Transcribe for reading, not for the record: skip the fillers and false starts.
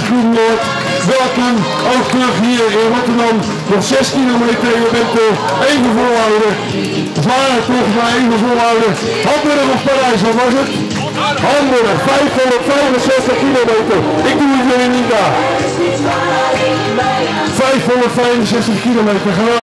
Groen Noord. Welkom, ook terug hier in Rotterdam. Nog 6 kilometer, je bent even volhouden. Zwaar toch, maar even volhouden. Hamburg of Parijs, wat was het? Hamburg, 565 kilometer. Ik doe het weer niet daar. 565 kilometer.